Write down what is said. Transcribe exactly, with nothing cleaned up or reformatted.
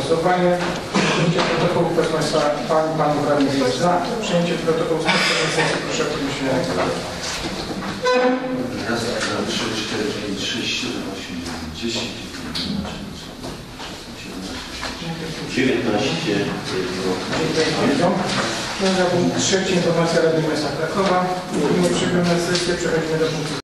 głosowanie. Przyjęcie protokołu, kto z Państwa, Pan, Panów Radnych jest za. Przyjęcie protokołu z poprzedniej sesji, proszę o podniesienie ręki. Raz, dwa, trzy, cztery, pięć, sześć, siedem, osiem, dziewięć, dziesięć, dziewiętnaście. Dziękuję. Punkt trzeci, informacja Rady Miasta Krakowa. Nie przegrana sesję, przechodzimy do punktu